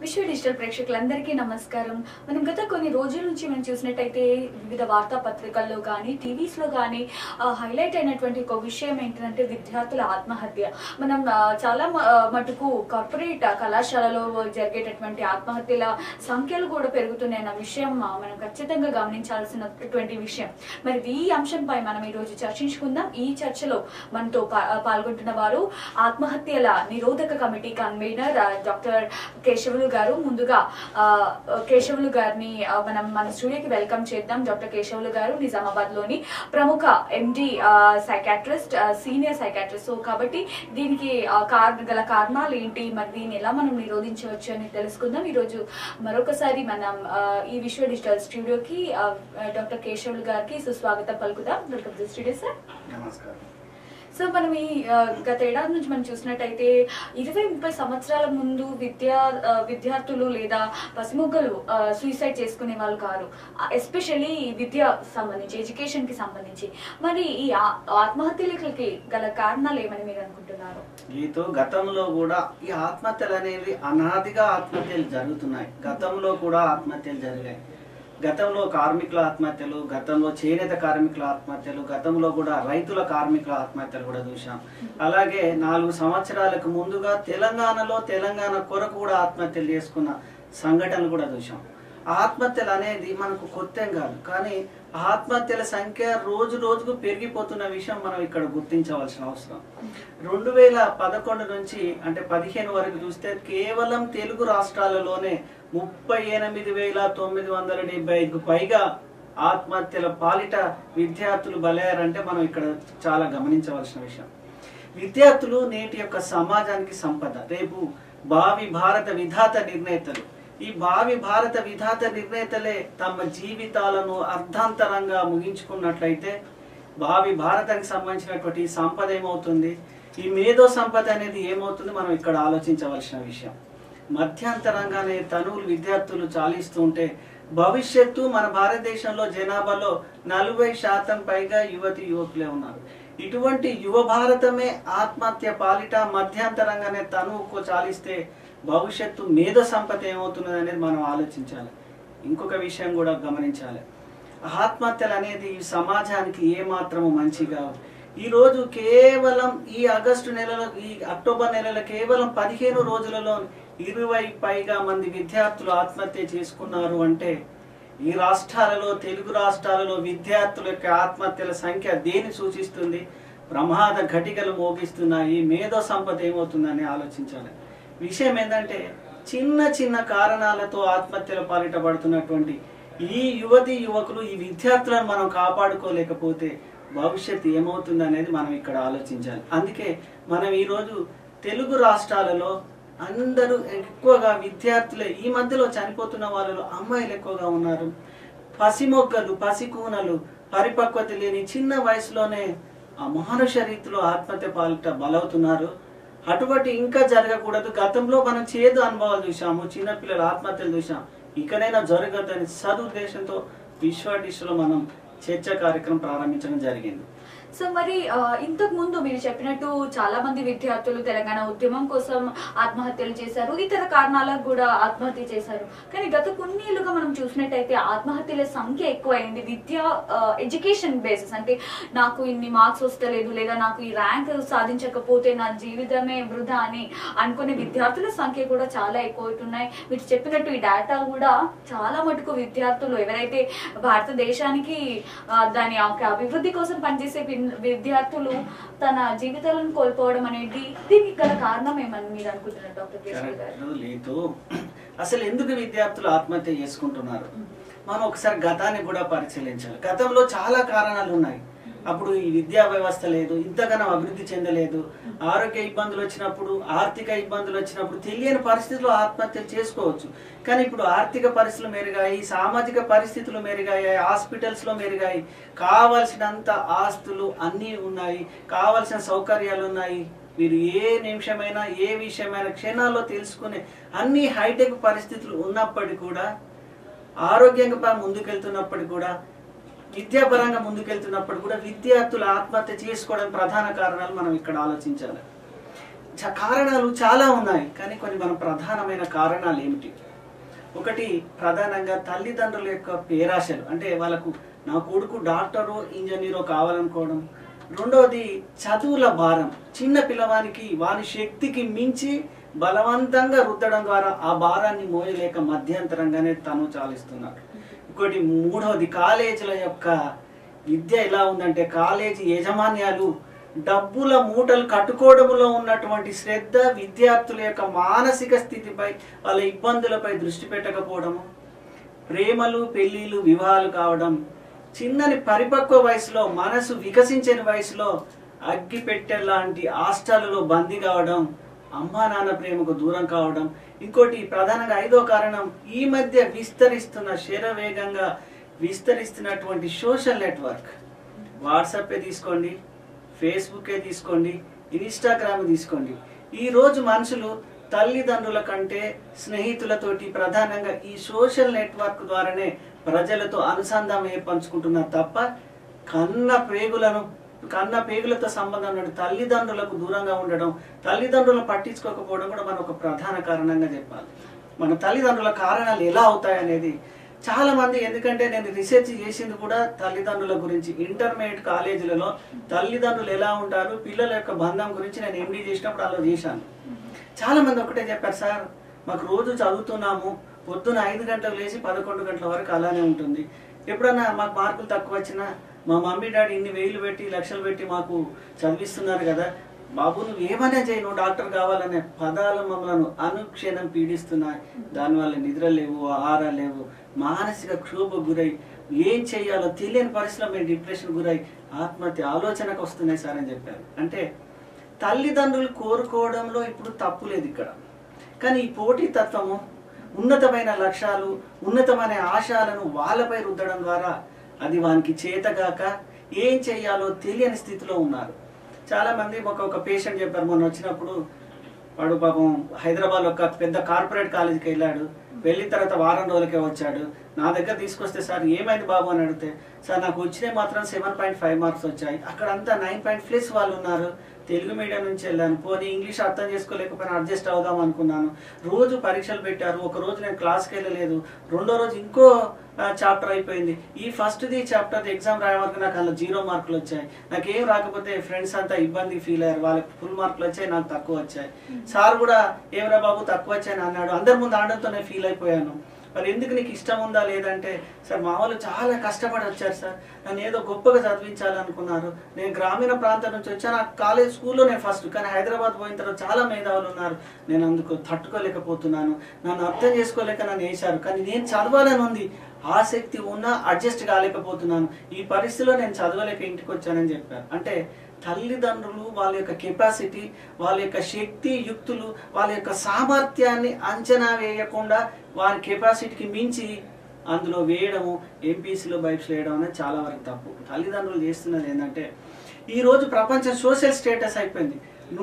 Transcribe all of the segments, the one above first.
విశ్వ డిజిటల్ ప్రేక్షకులందరికీ నమస్కారం. మనం గత కొన్ని రోజుల నుంచి మనం చూసినట్టయితే వివిధ వార్తాపత్రికల్లో కానీ టీవీస్లో కానీ హైలైట్ అయినటువంటి ఒక విషయం ఏంటంటే విద్యార్థుల ఆత్మహత్య. మనం చాలా మటుకు కార్పొరేట్ కళాశాలలో జరిగేటటువంటి ఆత్మహత్యల సంఖ్యలు కూడా పెరుగుతున్నాయన్న విషయం మనం ఖచ్చితంగా గమనించాల్సినటువంటి విషయం. మరి ఈ అంశంపై మనం ఈరోజు చర్చించుకుందాం. ఈ చర్చలో మనతో పాల్గొంటున్న వారు ఆత్మహత్యల నిరోధక కమిటీ కన్వీనర్ డాక్టర్ కేశవులు గారు. ముందుగా కేశవులు గారిని మనం మన స్టూడియోకి వెల్కమ్ చేద్దాం. డాక్టర్ కేశవులు గారు నిజామాబాద్ లోని ప్రముఖ MD psychiatrist, senior psychiatrist. So కాబట్టి దీనికి గల కారణాలు ఏంటి, మరి దీన్ని ఎలా మనం నిరోధించవచ్చు అని తెలుసుకుందాం. ఈరోజు మరొకసారి మనం ఈ విశ్వ డిజిటల్ స్టూడియోకి డాక్టర్ కేశవులు గారికి సుస్వాగతం పలుకుదాం. Welcome to studio sir. నమస్కారం. సో మనం ఈ గత ఏడాది నుంచి మనం చూసినట్టయితే 20-30 సంవత్సరాల ముందు విద్యార్థులు లేదా పసిమొగ్గలు సూసైడ్ చేసుకునే వాళ్ళు కాదు, ఎస్పెషల్లీ విద్య సంబంధించి, ఎడ్యుకేషన్ కి సంబంధించి. మరి ఈ ఆత్మహత్యలకి గల కారణాలు ఏమని మీరు అనుకుంటున్నారు? గతంలో కూడా ఈ ఆత్మహత్యలు అనేవి అనాదిగా ఆత్మహత్యలు జరుగుతున్నాయి. గతంలో కూడా ఆత్మహత్యలు జరిగాయి. గతంలో కార్మికుల ఆత్మహత్యలు, గతంలో చేనేత కార్మికుల ఆత్మహత్యలు, గతంలో కూడా రైతుల కార్మికుల ఆత్మహత్యలు కూడా చూసాం. అలాగే 4 సంవత్సరాలకు ముందుగా తెలంగాణలో తెలంగాణ కొరకు కూడా ఆత్మహత్యలు చేసుకున్న సంఘటనలు కూడా చూసాం. ఆత్మహత్యలు అనేది మనకు కొత్తేం కాదు, కానీ ఆత్మహత్యల సంఖ్య రోజు రోజుకు పెరిగిపోతున్న విషయం మనం ఇక్కడ గుర్తించవలసిన అవసరం. 2011 నుంచి అంటే 15 వరకు చూస్తే కేవలం తెలుగు రాష్ట్రాలలోనే 38,975కు పైగా ఆత్మహత్యల పాలిట విద్యార్థులు బలయ్యారంటే మనం ఇక్కడ చాలా గమనించవలసిన విషయం. విద్యార్థులు నేటి యొక్క సమాజానికి సంపద. రేపు భావి భారత విధాత నిర్ణేతలు. ఈ భావి భారత విధాత నిర్ణేతలే తమ జీవితాలను అర్ధాంతరంగా ముగించుకున్నట్లయితే భావి భారతానికి సంబంధించినటువంటి సంపద ఏమవుతుంది, ఈ మేధో సంపద అనేది ఏమవుతుంది, మనం ఇక్కడ ఆలోచించవలసిన విషయం. మధ్యాంతరంగానే తనువులు విద్యార్థులు చాలిస్తూ ఉంటే భవిష్యత్తు మన భారతదేశంలో జనాభాలో 40% పైగా యువతి యువకులే ఉన్నారు. ఇటువంటి యువ భారతమే ఆత్మహత్య పాలిట మధ్యాంతరంగానే తనువుకు చాలిస్తే భవిష్యత్తు మేధో సంపద ఏమవుతున్నది అనేది మనం ఆలోచించాలి. ఇంకొక విషయం కూడా గమనించాలి. ఆత్మహత్యలు అనేది సమాజానికి ఏమాత్రము మంచిగా. ఈరోజు కేవలం ఈ ఆగస్టు నెలలో, ఈ అక్టోబర్ నెలలో కేవలం 15 రోజులలో 20 పైగా మంది విద్యార్థులు ఆత్మహత్య చేసుకున్నారు అంటే ఈ రాష్ట్రాలలో, తెలుగు రాష్ట్రాలలో విద్యార్థుల యొక్క ఆత్మహత్యల సంఖ్య దేని సూచిస్తుంది? ప్రమాద ఘటికలు మోగిస్తున్నాయి. మేధో సంపద ఏమవుతుందని ఆలోచించాలి. విషయం ఏంటంటే చిన్న చిన్న కారణాలతో ఆత్మహత్యల పాలిట పడుతున్నటువంటి ఈ యువతి యువకులు, ఈ విద్యార్థులను మనం కాపాడుకోలేకపోతే భవిష్యత్తు ఏమవుతుంది అనేది మనం ఇక్కడ ఆలోచించాలి. అందుకే మనం ఈరోజు తెలుగు రాష్ట్రాలలో అందరూ ఎక్కువగా విద్యార్థులే. ఈ మధ్యలో చనిపోతున్న వాళ్ళలో అమ్మాయిలు ఎక్కువగా ఉన్నారు. పసిమొగ్గలు, పసికూనలు, పరిపక్వత లేని చిన్న వయసులోనే ఆ మానుష రీతిలో ఆత్మహత్య పాలిట బలవుతున్నారు. అటువంటి ఇంకా జరగకూడదు. గతంలో మనం చేదు అనుభవాలు చూసాము, చిన్నపిల్లల ఆత్మహత్యలు చూసాం. ఇకనైనా జరగద్దని సదుద్దేశంతో విశ్వ డిజిటల్లో మనం చర్చ కార్యక్రమం ప్రారంభించడం జరిగింది. సో మరి ఇంతకు ముందు మీరు చెప్పినట్టు చాలా మంది విద్యార్థులు తెలంగాణ ఉద్యమం కోసం ఆత్మహత్యలు చేశారు, ఇతర కారణాలకు కూడా ఆత్మహత్య చేశారు. కానీ గత కొన్నేళ్లుగా మనం చూసినట్టయితే ఆత్మహత్యల సంఖ్య ఎక్కువైంది. విద్య, ఎడ్యుకేషన్ బేసిస్ అంటే నాకు ఇన్ని మార్క్స్ వస్తలేదు లేదా నాకు ఈ ర్యాంక్ సాధించకపోతే నా జీవితమే వృధా అని అనుకునే విద్యార్థుల సంఖ్య కూడా చాలా ఎక్కువవుతున్నాయి. మీరు చెప్పినట్టు ఈ డేటా కూడా చాలా మటుకు విద్యార్థులు ఎవరైతే భారతదేశానికి దాని అభివృద్ధి కోసం పనిచేసే విద్యార్థులు తన జీవితాలను కోల్పోవడం అనేది దీనికి గల కారణం ఏమని మీరు అనుకుంటున్నారు డాక్టర్ కేశవ్ గారు? లేదు, అసలు ఎందుకు విద్యార్థులు ఆత్మహత్య చేసుకుంటున్నారు మనం ఒకసారి గతాన్ని కూడా పరిశీలించాలి. గతంలో చాలా కారణాలు ఉన్నాయి. అప్పుడు ఈ విద్యా వ్యవస్థ లేదు, ఇంతగానో అభివృద్ధి చెందలేదు. ఆరోగ్య ఇబ్బందులు వచ్చినప్పుడు, ఆర్థిక ఇబ్బందులు వచ్చినప్పుడు తెలియని పరిస్థితుల్లో ఆత్మహత్యలు చేసుకోవచ్చు. కానీ ఇప్పుడు ఆర్థిక పరిస్థితులు మెరుగాయి, సామాజిక పరిస్థితులు మెరుగాయి, హాస్పిటల్స్లో మెరుగాయి, కావలసినంత ఆస్తులు అన్నీ ఉన్నాయి, కావలసిన సౌకర్యాలు ఉన్నాయి. మీరు ఏ నిమిషమైనా ఏ విషయమైనా క్షణాల్లో తెలుసుకునే అన్ని హైటెక్ పరిస్థితులు ఉన్నప్పటికీ కూడా, ఆరోగ్యంగా ముందుకెళ్తున్నప్పటికీ కూడా, విద్యాపరంగా ముందుకెళ్తున్నప్పుడు కూడా విద్యార్థులు ఆత్మహత్య చేసుకోవడానికి ప్రధాన కారణాలు మనం ఇక్కడ ఆలోచించాలి. కారణాలు చాలా ఉన్నాయి, కానీ కొన్ని మన ప్రధానమైన కారణాలు ఏమిటి? ఒకటి ప్రధానంగా తల్లిదండ్రుల యొక్క పేరాశలు, అంటే వాళ్ళకు నా కొడుకు డాక్టరో ఇంజనీరో కావాలనుకోవడం. రెండవది చదువుల భారం, చిన్న పిల్లవానికి వాని శక్తికి మించి బలవంతంగా రుద్దడం ద్వారా ఆ భారాన్ని మోయలేక మధ్యంతరంగానే తను చాలిస్తున్నాడు. ఇంకోటి మూడవది కాలేజీల యొక్క విద్య ఎలా ఉందంటే కాలేజీ యాజమాన్యాలు డబ్బుల మూటలు కట్టుకోవడంలో ఉన్నటువంటి శ్రద్ధ విద్యార్థుల యొక్క మానసిక స్థితిపై వాళ్ళ ఇబ్బందులపై దృష్టి పెట్టకపోవడము, ప్రేమలు పెళ్లిళ్ళు వివాహాలు కావడం, చిన్నని పరిపక్వ వయసులో మనసు వికసించని వయసులో అగ్గి పెట్టె లాంటి హాస్టల్లో బందీ కావడం, అమ్మా నాన్న ప్రేమకు దూరం కావడం. ఇంకోటి ప్రధానంగా ఐదో కారణం ఈ మధ్య విస్తరిస్తున్న శరవేగంగా విస్తరిస్తున్నటువంటి సోషల్ నెట్వర్క్. వాట్సాపే తీసుకోండి, ఫేస్బుకే తీసుకోండి, ఇన్స్టాగ్రామ్ తీసుకోండి. ఈరోజు మనుషులు తల్లిదండ్రుల కంటే స్నేహితులతోటి ప్రధానంగా ఈ సోషల్ నెట్వర్క్ ద్వారానే ప్రజలతో అనుసంధానం ఏర్పరచుకుంటున్నారు తప్ప కన్న పేగులతో సంబంధం ఉన్న తల్లిదండ్రులకు దూరంగా ఉండడం, తల్లిదండ్రులను పట్టించుకోకపోవడం కూడా మనం ఒక ప్రధాన కారణంగా చెప్పాలి. మన తల్లిదండ్రుల కారణాలు ఎలా అవుతాయి అనేది చాలా మంది, ఎందుకంటే నేను రీసెర్చ్ చేసింది కూడా తల్లిదండ్రుల గురించి. ఇంటర్మీడియట్ కాలేజీలలో తల్లిదండ్రులు ఎలా ఉంటారు, పిల్లల యొక్క బంధం గురించి నేను ఎండీ చేసినప్పుడు అలా చేశాను. చాలా మంది ఒకటే చెప్పారు, సార్ మాకు రోజు చదువుతున్నాము, పొద్దున 5 గంటలకు లేచి 11 గంటల వరకు అలానే ఉంటుంది. ఎప్పుడన్నా మాకు మార్కులు తక్కువ వచ్చినా మా మమ్మీ డాడీ ఇన్ని వేలు పెట్టి లక్షలు పెట్టి మాకు చదివిస్తున్నారు కదా బాబు, నువ్వు ఏమైనా చేయి, నువ్వు డాక్టర్ కావాలనే పదాలు మమ్మల్ని అనుక్షణం పీడిస్తున్నాయి. దానివల్ల నిద్ర లేవు, ఆహారాలు లేవు, మానసిక క్షోభకు గురై ఏం చేయాలో తెలియని పరిస్థితిలో మేము డిప్రెషన్ గురై ఆత్మహత్య ఆలోచనకు వస్తున్నాయి సార్ అని చెప్పారు. అంటే తల్లిదండ్రులు కోరుకోవడంలో ఇప్పుడు తప్పు లేదు ఇక్కడ, కానీ ఈ పోటీతత్వము, ఉన్నతమైన లక్ష్యాలు, ఉన్నతమైన ఆశయాలను వాళ్ళపై రుద్దడం ద్వారా అది వానికి చేతగాక ఏం చేయాలో తెలియని స్థితిలో ఉన్నారు. చాలా మంది ఒక పేషెంట్ చెప్పారు, మొన్న వచ్చినప్పుడు వాడు పాపం హైదరాబాద్ ఒక పెద్ద కార్పొరేట్ కాలేజీకి వెళ్ళాడు. వెళ్ళిన తర్వాత వారం రోజులకే వచ్చాడు. నా దగ్గర తీసుకొస్తే సార్ ఏమైంది బాబు అని అడిగితే, సార్ నాకు వచ్చినాయి మాత్రం 7.5 మార్క్స్ వచ్చాయి, అక్కడ అంతా 9+ వాళ్ళు ఉన్నారు. తెలుగు మీడియం నుంచి వెళ్ళాను, పోనీ ఇంగ్లీష్ అర్థం చేసుకోలేకపోయినా అడ్జస్ట్ అవుదాం అనుకున్నాను. రోజు పరీక్షలు పెట్టారు, ఒక రోజు నేను క్లాస్కి వెళ్ళలేదు, రెండో రోజు ఇంకో చాప్టర్ అయిపోయింది. ఈ ఫస్ట్ది చాప్టర్ ఎగ్జామ్ రాయే వరకు నాకు అందులో 0 మార్కులు వచ్చాయి. నాకేం రాకపోతే ఫ్రెండ్స్ అంతా ఇబ్బంది ఫీల్ అయ్యారు, వాళ్ళకి ఫుల్ మార్కులు వచ్చాయి, నాకు తక్కువ వచ్చాయి. సార్ కూడా ఏమరా బాబు తక్కువ వచ్చాయని అన్నాడు. అందరి ముందు ఆడడంతోనే ఫీల్ అయిపోయాను. మరి ఎందుకు నీకు ఇష్టం ఉందా లేదంటే, సార్ మా వాళ్ళు చాలా కష్టపడి వచ్చారు సార్, నన్ను ఏదో గొప్పగా చదివించాలనుకున్నారు. నేను గ్రామీణ ప్రాంతం నుంచి వచ్చాను, కాలేజ్ స్కూల్లో నేను ఫస్ట్, కానీ హైదరాబాద్ పోయిన తర్వాత చాలా మేధావులు ఉన్నారు, నేను అందుకు తట్టుకోలేకపోతున్నాను, నన్ను అర్థం చేసుకోలేక నన్ను వేశారు, కానీ నేను చదవాలని ఉంది, ఆసక్తి ఉన్నా అడ్జస్ట్ కాలేకపోతున్నాను, ఈ పరిస్థితిలో నేను చదవలేక ఇంటికి వచ్చానని చెప్పారు. అంటే తల్లిదండ్రులు వాళ్ళ యొక్క కెపాసిటీ, వాళ్ళ యొక్క శక్తి యుక్తులు, వాళ్ళ యొక్క సామర్థ్యాన్ని అంచనా వేయకుండా వారి కెపాసిటీకి మించి అందులో వేయడము, ఎంపీసీలో బైక్స్ వేయడం అనేది చాలా వరకు తప్పు. తల్లిదండ్రులు చేస్తున్నది ఏంటంటే, ఈరోజు ప్రపంచం సోషల్ స్టేటస్ అయిపోయింది.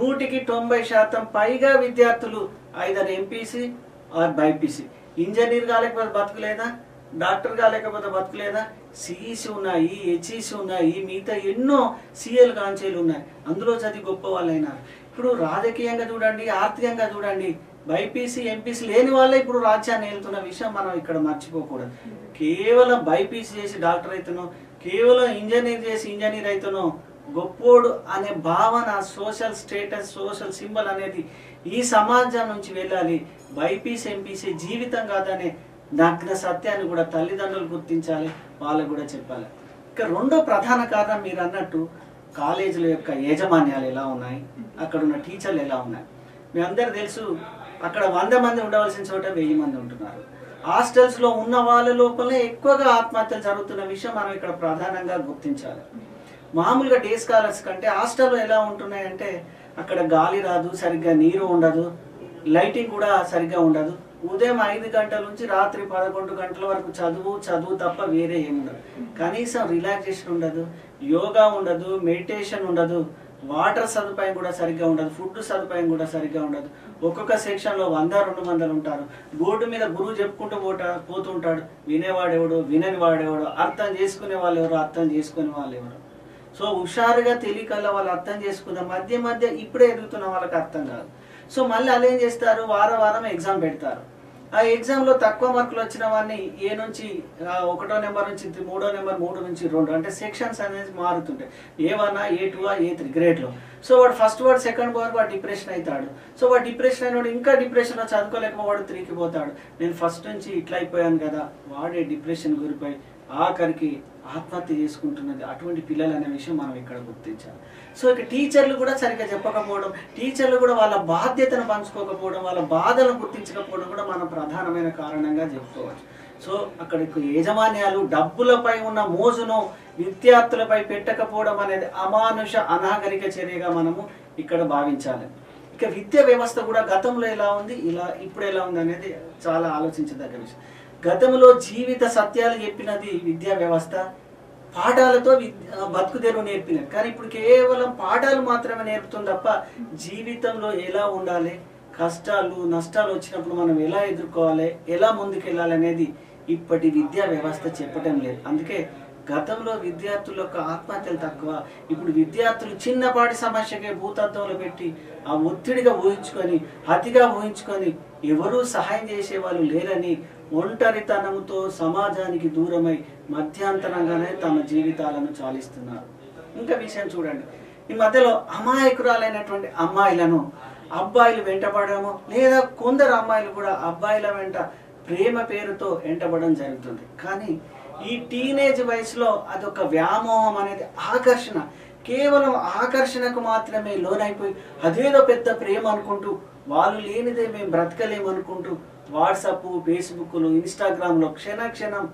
100% పైగా విద్యార్థులు either MPC or BiPC. Engineer కాలేకపోతే బతుకులేదా, డాక్టర్ కాలేకపోతే బతుకులేదా, సిఈసి ఉన్నాయి, హెచ్ఈసి ఉన్నాయి, మిగతా ఎన్నో సిఎల్ కాంచేలు ఉన్నాయి, అందులో చదివి గొప్ప వాళ్ళు అయినారు. ఇప్పుడు రాజకీయంగా చూడండి, ఆర్థికంగా చూడండి, బైపీసీ ఎంపీసీ లేని వాళ్ళే ఇప్పుడు రాజ్యాన్ని వెళ్తున్న విషయం మనం ఇక్కడ మర్చిపోకూడదు. కేవలం బైపీసీ చేసి డాక్టర్ అవుతానో, కేవలం ఇంజనీర్ చేసి ఇంజనీర్ అవుతానో గొప్పోడు అనే భావన, సోషల్ స్టేటస్, సోషల్ సింబల్ అనేది ఈ సమాజం నుంచి వెళ్ళాలి. బైపీసీ ఎంపీసీ జీవితం కాదనే నగ్న సత్యాన్ని కూడా తల్లిదండ్రులు గుర్తించాలి, వాళ్ళకు కూడా చెప్పాలి. ఇక రెండో ప్రధాన కారణం మీరు అన్నట్టు కాలేజీల యొక్క యాజమాన్యాలు ఎలా ఉన్నాయి, అక్కడ ఉన్న టీచర్లు ఎలా ఉన్నాయి. మీ అందరు తెలుసు, అక్కడ 100 మంది ఉండవలసిన చోట 1000 మంది ఉంటున్నారు. హాస్టల్స్లో ఉన్న వాళ్ళ లోపలే ఎక్కువగా ఆత్మహత్యలు జరుగుతున్న విషయం మనం ఇక్కడ ప్రధానంగా గుర్తించాలి. మామూలుగా డే స్కాలర్స్ కంటే హాస్టల్లో ఎలా ఉంటున్నాయంటే, అక్కడ గాలి రాదు, సరిగ్గా నీరు ఉండదు, లైటింగ్ కూడా సరిగ్గా ఉండదు. ఉదయం 5 గంటల నుంచి రాత్రి 11 గంటల వరకు చదువు తప్ప వేరే ఏముండదు. కనీసం రిలాక్సేషన్ ఉండదు, యోగా ఉండదు, మెడిటేషన్ ఉండదు, వాటర్ సదుపాయం కూడా సరిగ్గా ఉండదు, ఫుడ్ సదుపాయం కూడా సరిగ్గా ఉండదు. ఒక్కొక్క సెక్షన్లో 100-200 ఉంటారు. బోర్డు మీద గురువు చెప్పుకుంటూ పోతుంటాడు, వినేవాడెవడో వినని వాడెవడో, అర్థం చేసుకునే వాళ్ళు ఎవరో అర్థం చేసుకునే వాళ్ళు ఎవరో. సో హుషారుగా తెలియకల్లా వాళ్ళు అర్థం చేసుకున్న మధ్య మధ్య ఇప్పుడే ఎదుగుతున్న వాళ్ళకి అర్థం కాదు. సో మళ్ళీ వాళ్ళు ఏం చేస్తారు, వారం వారం ఎగ్జామ్ పెడతారు. ఆ ఎగ్జామ్లో తక్కువ మార్కులు వచ్చిన వాడిని ఏ నుంచి 1వ నెంబర్ నుంచి 3వ నెంబర్ 3 నుంచి 2 అంటే సెక్షన్స్ అనేది మారుతుంటాయి. A1 A2 A3 గ్రేడ్లో. సో వాడు ఫస్ట్ వాడు సెకండ్ వరకు వాడు డిప్రెషన్ అవుతాడు. సో వాడు డిప్రెషన్ అయినవాడు ఇంకా డిప్రెషన్లో చదువుకోలేక వాడు 3కి పోతాడు. నేను ఫస్ట్ నుంచి ఇట్లా అయిపోయాను కదా, వాడే డిప్రెషన్ గురిపోయి ఆఖరికి ఆత్మహత్య చేసుకుంటున్నది అటువంటి పిల్లలు అనే విషయం మనం ఇక్కడ గుర్తించాలి. సో ఇక టీచర్లు కూడా సరిగ్గా చెప్పకపోవడం, టీచర్లు కూడా వాళ్ళ బాధ్యతను పంచుకోకపోవడం, వాళ్ళ బాధలను గుర్తించకపోవడం కూడా మనం ప్రధానమైన కారణంగా చెప్పుకోవచ్చు. సో అక్కడ యాజమాన్యాలు డబ్బులపై ఉన్న మోజును విద్యార్థులపై పెట్టకపోవడం అనేది అమానుష అనాగరిక చర్యగా మనము ఇక్కడ భావించాలి. ఇక విద్యా వ్యవస్థ కూడా గతంలో ఎలా ఉంది, ఇప్పుడు ఎలా ఉంది అనేది చాలా ఆలోచించదగ్గ విషయం. గతంలో జీవిత సత్యాలు చెప్పినది విద్యా వ్యవస్థ, పాఠాలతో బతుకుదెరువు నేర్పినది. కానీ ఇప్పుడు కేవలం పాఠాలు మాత్రమే నేర్పుతుంది తప్ప జీవితంలో ఎలా ఉండాలి, కష్టాలు నష్టాలు వచ్చినప్పుడు మనం ఎలా ఎదుర్కోవాలి, ఎలా ముందుకెళ్ళాలి అనేది ఇప్పటి విద్యా వ్యవస్థ చెప్పడం లేదు. అందుకే గతంలో విద్యార్థుల యొక్క ఆత్మహత్యలు తక్కువ. ఇప్పుడు విద్యార్థులు చిన్నపాటి సమస్యకే భూతత్వంలో పెట్టి ఆ ఒత్తిడిగా ఊహించుకొని అతిగా ఊహించుకొని ఎవరూ సహాయం చేసే వాళ్ళు లేరని ఒంటరితనంతో సమాజానికి దూరమై మధ్యాంతరంగానే తమ జీవితాలను చాలిస్తున్నారు. ఇంకా విషయం చూడండి, ఈ మధ్యలో అమాయకురాలైనటువంటి అమ్మాయిలను అబ్బాయిలు వెంటపడము, లేదా కొందరు అమ్మాయిలు కూడా అబ్బాయిల వెంట ప్రేమ పేరుతో వెంటపడడం జరుగుతుంది. కానీ ఈ టీనేజ్ వయసులో అదొక వ్యామోహం అనేది, ఆకర్షణ, కేవలం ఆకర్షణకు మాత్రమే లోనైపోయి అదేదో పెద్ద ప్రేమ అనుకుంటూ, వాళ్ళు లేనిదే మేము బ్రతకలేము అనుకుంటూ వాట్సాప్, ఫేస్బుక్లు, ఇన్స్టాగ్రామ్లో క్షణక్షణం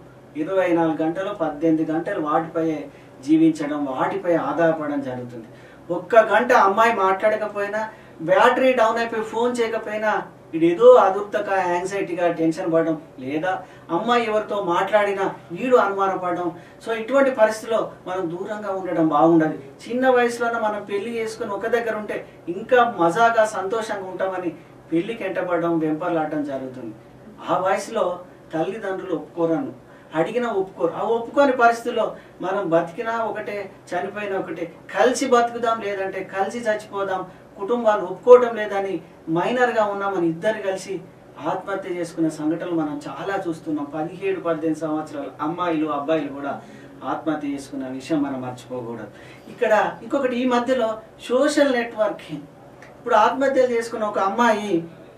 24 గంటలు 18 గంటలు వాటిపై జీవించడం, వాటిపై ఆధారపడడం జరుగుతుంది. 1 గంట అమ్మాయి మాట్లాడకపోయినా, బ్యాటరీ డౌన్ అయిపోయి ఫోన్ చేయకపోయినా ఇదేదో అదుర్తగా, యాంగ్జైటీగా, టెన్షన్ పడడం, లేదా అమ్మాయి ఎవరితో మాట్లాడినా వీడు అనుమానపడడం. సో ఇటువంటి పరిస్థితిలో మనం దూరంగా ఉండడం బాగుండదు. చిన్న వయసులోనే మనం పెళ్లి చేసుకుని ఒక దగ్గర ఉంటే ఇంకా మజాగా సంతోషంగా ఉంటామని పెళ్లికి ఎంటపడడం, వెంపర్లాడడం జరుగుతుంది. ఆ వయసులో తల్లిదండ్రులు ఒప్పుకోరను, అడిగినా ఒప్పుకోరు. ఆ ఒప్పుకోని పరిస్థితుల్లో మనం బతికినా ఒకటే, చనిపోయినా ఒకటే, కలిసి బతుకుదాం లేదంటే కలిసి చచ్చిపోదాం, కుటుంబాలు ఒప్పుకోవడం లేదని మైనర్గా ఉన్నామని ఇద్దరు కలిసి ఆత్మహత్య చేసుకునే సంఘటనలు మనం చాలా చూస్తున్నాం. 17-18 సంవత్సరాల అమ్మాయిలు అబ్బాయిలు కూడా ఆత్మహత్య చేసుకున్న విషయం మనం మర్చిపోకూడదు. ఇక్కడ ఇంకొకటి, ఈ మధ్యలో సోషల్ నెట్వర్కింగ్. ఇప్పుడు ఆత్మహత్యలు చేసుకున్న ఒక అమ్మాయి,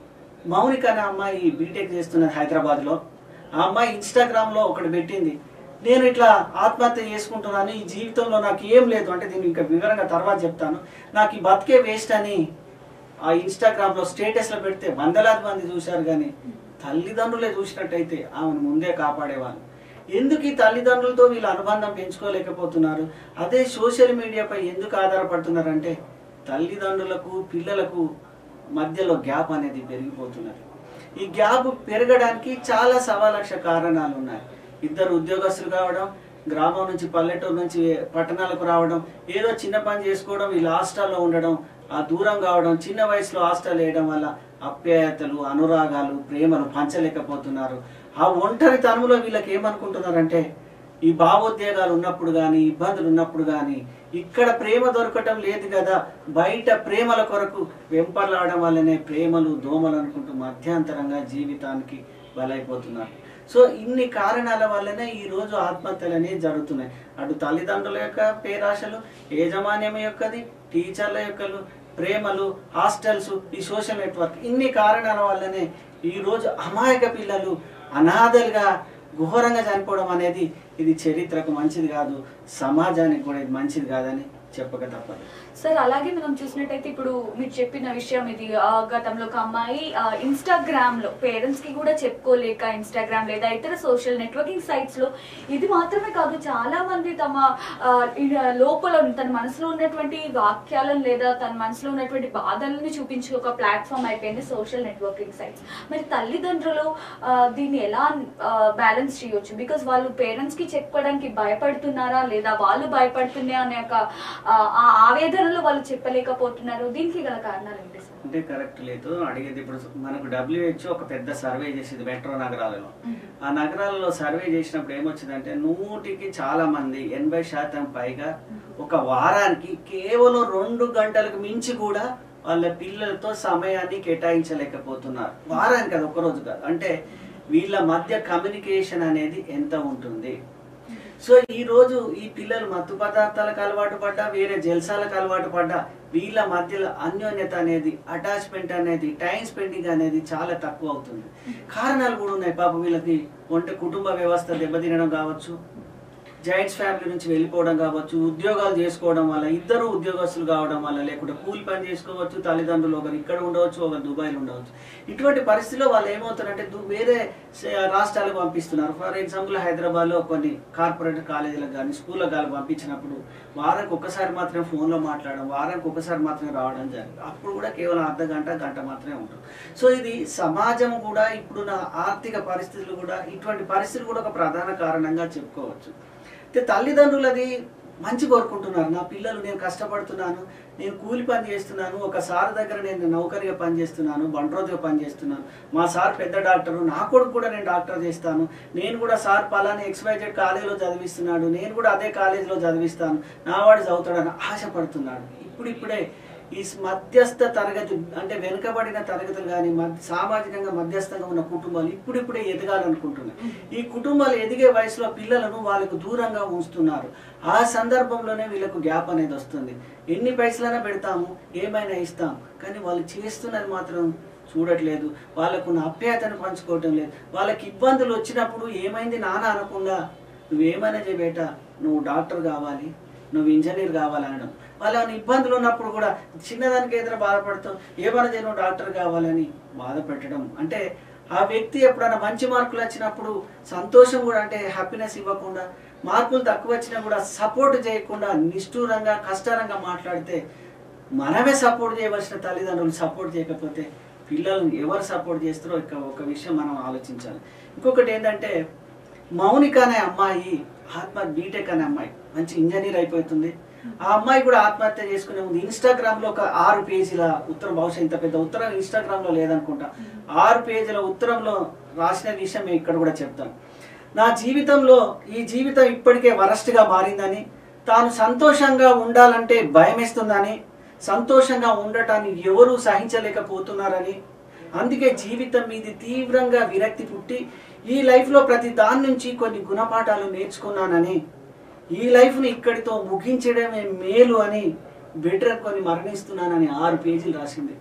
మౌనిక అనే అమ్మాయి బీటెక్ చేస్తున్నది హైదరాబాద్లో. ఆ అమ్మాయి ఇన్స్టాగ్రామ్లో ఒకటి పెట్టింది, నేను ఇట్లా ఆత్మహత్య చేసుకుంటున్నాను, ఈ జీవితంలో నాకు ఏం లేదు, అంటే దీన్ని ఇంకా వివరంగా తర్వాత చెప్తాను, నాకు ఈ బతికే వేస్ట్ అని ఆ ఇన్స్టాగ్రామ్లో స్టేటస్లో పెడితే వందలాది మంది చూశారు. కానీ తల్లిదండ్రులే చూసినట్టయితే ఆమెను ముందే కాపాడేవాళ్ళు. ఎందుకు ఈ తల్లిదండ్రులతో వీళ్ళ అనుబంధం పెంచుకోలేకపోతున్నారు? అదే సోషల్ మీడియాపై ఎందుకు ఆధారపడుతున్నారంటే తల్లిదండ్రులకు పిల్లలకు మధ్యలో గ్యాప్ అనేది పెరిగిపోతున్నది. ఈ గ్యాప్ పెరగడానికి చాలా సవాలక్ష కారణాలు ఉన్నాయి. ఇద్దరు ఉద్యోగస్తులు కావడం, గ్రామం నుంచి పల్లెటూరు నుంచి పట్టణాలకు రావడం, ఏదో చిన్న పని చేసుకోవడం, వీళ్ళు హాస్టల్లో ఉండడం, ఆ దూరం కావడం, చిన్న వయసులో హాస్టల్ వేయడం వల్ల ఆప్యాయతలు, అనురాగాలు, ప్రేమలు పంచలేకపోతున్నారు. ఆ ఒంటరితనంలో వీళ్ళకి ఏమనుకుంటున్నారంటే ఈ భావోద్వేగాలు ఉన్నప్పుడు కానీ, ఇబ్బందులు ఉన్నప్పుడు కానీ ఇక్కడ ప్రేమ దొరకటం లేదు కదా, బయట ప్రేమల కొరకు వెంపర్లాడడం వల్లనే ప్రేమలు దోమలు అనుకుంటూ మధ్యాంతరంగా జీవితానికి బలైపోతున్నారు. సో ఇన్ని కారణాల వల్లనే ఈరోజు ఆత్మహత్యలు అనేవి జరుగుతున్నాయి. అటు తల్లిదండ్రుల యొక్క పేరాశలు, యాజమాన్యం యొక్కది, టీచర్ల యొక్క ప్రేమలు, హాస్టల్స్, ఈ సోషల్ నెట్వర్క్, ఇన్ని కారణాల వల్లనే ఈరోజు అమాయక పిల్లలు అనాథలుగా ఘోరంగా చనిపోవడం అనేది ఇది చరిత్రకు మంచిది కాదు, సమాజానికి కూడా ఇది మంచిది కాదని చెప్పక తప్పదు. సార్ అలాగే మనం చూసినట్టయితే ఇప్పుడు మీరు చెప్పిన విషయం ఇది, గతంలో ఒక అమ్మాయి ఇన్స్టాగ్రామ్ లో పేరెంట్స్ కి కూడా చెప్పుకోలేక ఇన్స్టాగ్రామ్ లేదా ఇతర సోషల్ నెట్వర్కింగ్ సైట్స్ లో, ఇది మాత్రమే కాదు చాలా మంది తమ లోపల తన మనసులో ఉన్నటువంటి వాక్యాలను లేదా తన మనసులో ఉన్నటువంటి బాధలను చూపించే ఒక ప్లాట్ఫామ్ అయిపోయింది సోషల్ నెట్వర్కింగ్ సైట్స్. మరి తల్లిదండ్రులు దీన్ని ఎలా బ్యాలెన్స్ చేయొచ్చు? బికాస్ వాళ్ళు పేరెంట్స్ కి చెప్పుకోవడానికి భయపడుతున్నారా లేదా వాళ్ళు భయపడుతున్నా అనే ఒక ఆవేదనలో వాళ్ళు చెప్పలేకపోతున్నారు. దీనికి గల కారణాలు ఏంటి సార్? అంటే కరెక్ట్ లేదు అడిగేది. ఇప్పుడు మనకు WHO ఒక పెద్ద సర్వే చేసేది మెట్రో నగరాలలో. ఆ నగరాలలో సర్వే చేసినప్పుడు ఏమొచ్చిందంటే 100కి చాలా మంది 80% పైగా ఒక వారానికి కేవలం 2 గంటలకు మించి కూడా వాళ్ళ పిల్లలతో సమయాన్ని కేటాయించలేకపోతున్నారు. వారానికి కాదు, ఒక్కరోజు కాదు. అంటే వీళ్ళ మధ్య కమ్యూనికేషన్ అనేది ఎంత ఉంటుంది? సో ఈ రోజు ఈ పిల్లలు మత్తు పదార్థాలకు అలవాటు పడ్డా, వేరే జల్సాలకు అలవాటు పడ్డా, వీళ్ళ మధ్యలో అన్యోన్యత అనేది, అటాచ్మెంట్ అనేది, టైం స్పెండింగ్ అనేది చాలా తక్కువ అవుతుంది. కారణాలు కూడా ఉన్నాయి. పాప వీళ్ళకి కుటుంబ వ్యవస్థ దెబ్బతినడం కావచ్చు, జాయింట్స్ ఫ్యామిలీ నుంచి వెళ్ళిపోవడం కావచ్చు, ఉద్యోగాలు చేసుకోవడం వల్ల, ఇద్దరు ఉద్యోగస్తులు కావడం వల్ల, లేకుంటే కూలి పని చేసుకోవచ్చు, తల్లిదండ్రులు ఒకరు ఇక్కడ ఉండవచ్చు, ఒకరు దుబాయ్లో ఉండవచ్చు. ఇటువంటి పరిస్థితిలో వాళ్ళు ఏమవుతారంటే వేరే రాష్ట్రాలకు పంపిస్తున్నారు. ఫర్ ఎగ్జాంపుల్ హైదరాబాద్లో కొన్ని కార్పొరేట్ కాలేజీలకు కానీ స్కూళ్ళకు కానీ పంపించినప్పుడు వారానికి ఒక్కసారి మాత్రమే ఫోన్లో మాట్లాడడం, వారానికి ఒక్కసారి మాత్రమే రావడం జరిగింది. అప్పుడు కూడా కేవలం అర్ధ గంట గంట మాత్రమే ఉంటుంది. సో ఇది సమాజం కూడా ఇప్పుడున్న ఆర్థిక పరిస్థితులు కూడా ఇటువంటి పరిస్థితులు కూడా ఒక ప్రధాన కారణంగా చెప్పుకోవచ్చు. తల్లిదండ్రులది మంచి కోరుకుంటున్నారు. నా పిల్లలు, నేను కష్టపడుతున్నాను, నేను కూలి పని చేస్తున్నాను, ఒక సార్ దగ్గర నేను నౌకరిగా పనిచేస్తున్నాను, బండ్రోజుగా పనిచేస్తున్నాను, మా సార్ పెద్ద డాక్టరు, నా కొడుకు కూడా నేను డాక్టర్ చేస్తాను, నేను కూడా సార్ పలానా XYZ కాలేజీలో చదివిస్తున్నాడు, నేను కూడా అదే కాలేజీలో చదివిస్తాను, నా వాడు చదువుతాడని ఆశపడుతున్నాడు. ఇప్పుడిప్పుడే ఈ మధ్యస్థ తరగతి అంటే వెనుకబడిన తరగతులు కానీ సామాజికంగా మధ్యస్థంగా ఉన్న కుటుంబాలు ఇప్పుడిప్పుడే ఎదగాలనుకుంటున్నాయి. ఈ కుటుంబాలు ఎదిగే వయసులో పిల్లలను వాళ్ళకు దూరంగా ఉంచుతున్నారు. ఆ సందర్భంలోనే వీళ్ళకు గ్యాప్ అనేది వస్తుంది. ఎన్ని పైసలైనా పెడతాము, ఏమైనా ఇస్తాం, కానీ వాళ్ళు చేస్తున్నది మాత్రం చూడట్లేదు. వాళ్ళకున్న అప్యాయతను పంచుకోవటం లేదు. వాళ్ళకి ఇబ్బందులు వచ్చినప్పుడు ఏమైంది నాన్న అనకుండా, నువ్వేమైనా బేట, నువ్వు డాక్టర్ కావాలి, నువ్వు ఇంజనీర్ కావాలనడం. వాళ్ళని ఇబ్బందులు ఉన్నప్పుడు కూడా చిన్నదానికి ఏదైనా బాధపడతాం, ఏమైనా నువ్వు డాక్టర్ కావాలని బాధ పెట్టడం. అంటే ఆ వ్యక్తి ఎప్పుడైనా మంచి మార్కులు వచ్చినప్పుడు సంతోషం కూడా, అంటే హ్యాపీనెస్ ఇవ్వకుండా, మార్కులు తక్కువ వచ్చినా కూడా సపోర్ట్ చేయకుండా నిష్ఠూరంగా కష్టంగా మాట్లాడితే, మనమే సపోర్ట్ చేయవలసిన తల్లిదండ్రులు సపోర్ట్ చేయకపోతే పిల్లలను ఎవరు సపోర్ట్ చేస్తారో ఒక విషయం మనం ఆలోచించాలి. ఇంకొకటి ఏంటంటే, మౌనిక అనే అమ్మాయి బీటెక్ అనే అమ్మాయి మంచి ఇంజనీర్ అయిపోతుంది. ఆ అమ్మాయి కూడా ఆత్మహత్య చేసుకునే ముందు ఇన్స్టాగ్రామ్ లో ఒక 6 పేజీల ఉత్తరం, బహుశా ఇంత పెద్ద ఉత్తరం ఇన్స్టాగ్రామ్ లో లేదనుకుంటా, 6 పేజీల ఉత్తరంలో రాసిన విషయం ఇక్కడ కూడా చెప్తాను. నా జీవితంలో ఈ జీవితం ఇప్పటికే వరస్ట్ గా మారిందని, తాను సంతోషంగా ఉండాలంటే భయమేస్తుందని, సంతోషంగా ఉండటాన్ని ఎవరూ సహించలేకపోతున్నారని, అందుకే జీవితం మీద తీవ్రంగా విరక్తి పుట్టి ఈ లైఫ్లో ప్రతి దాని నుంచి కొన్ని గుణపాఠాలు నేర్చుకున్నానని, ఈ లైఫ్ని ఇక్కడితో ముగించడమే మేలు అని బెటర్ కొని మరణిస్తున్నానని 6 పేజీలు రాసింది.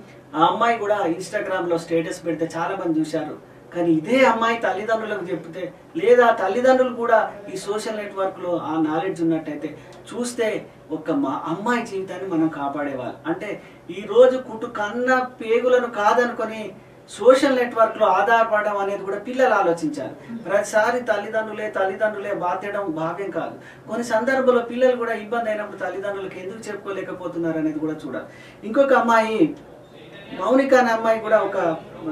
ఆ అమ్మాయి కూడా ఇన్స్టాగ్రామ్లో స్టేటస్ పెడితే చాలా మంది చూశారు. కానీ ఇదే అమ్మాయి తల్లిదండ్రులకు చెప్తే, లేదా తల్లిదండ్రులు కూడా ఈ సోషల్ నెట్వర్క్లో ఆ నాలెడ్జ్ ఉన్నట్టయితే చూస్తే మా అమ్మాయి జీవితాన్ని మనం కాపాడేవాళ్ళు. అంటే ఈరోజు కన్న పేగులను కాదనుకొని సోషల్ నెట్వర్క్లో ఆధారపడడం అనేది కూడా పిల్లలు ఆలోచించాలి. ప్రతిసారి తల్లిదండ్రులే బాధ్యడం భావ్యం కాదు. కొన్ని సందర్భాల్లో పిల్లలు కూడా ఇబ్బంది అయినప్పుడు తల్లిదండ్రులకు ఎందుకు చెప్పుకోలేకపోతున్నారు అనేది కూడా చూడాలి. ఇంకొక అమ్మాయి మౌనిక అనే అమ్మాయి కూడా ఒక